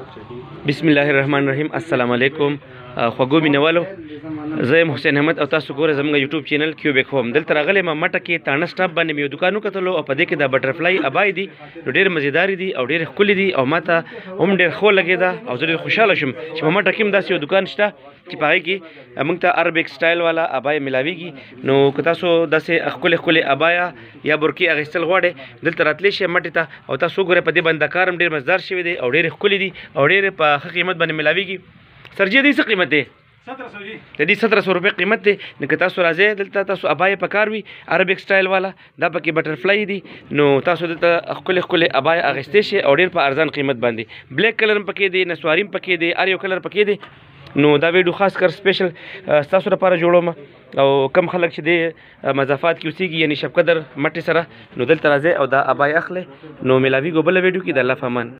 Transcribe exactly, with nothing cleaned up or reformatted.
بسم الله الرحمن الرحیم. السلام علیکم خوږو مینوالو، زه یم حسین احمد او تاسو ګوره زموږ یوټیوب چینل کیوبیک هوم. دلته راغلی یم مټه کې تاڼه سټاپ باندې مې یو دوکان وکتلو او په دې کې د بټرفلای ابای دي، نو ډېر مزیدارې دي او ډېر ښکلې دي او ما ته هم ډېر ښه ولګېده او زه ډېر خوشحاله شوم چې په مټه کې هم داسې یو دوکان شته چې په هغې کې موږ ته عربک سټایل والا ابایا میلاویږي. نو که تاسو داسې ښکلې ښکلې ابایا یا برقي اخیستل غواړئ دلته راتلی شئ مټې ته او تاسو وګورئ په دې باندې د کار هم ډېر مزدار شوی دی او ډېرې ښکلې دي او ډېرې په ښه قیمت باندې میلاویږي. سرجي دې څه قیمت دی؟ د دې ستره سوه روپۍ قیمت دی. نو که تاسو راځئ دلته تاسو ابایا په کار وي عربک سټایل والا، دا پکې بټرفلای دي، نو تاسو دلته ښکلې ښکلې ابایا اخیستی شئ او ډېر په ارزان قیمت باندې. بلیک کلر هم پکې دی، نسواري هم پکې دی، هر یو کلر پکې دی. نو دا ویډیو خاص کر سپیشل ستاسو لپاره جوړوم او کم خلک چې دی مضافات کې اوسېږي یعنې شبقدر مټې سره، نو دلته راځئ او دا ابایا اخلئ. نو میلاویږو بله ویډیو کې. د الله په امان.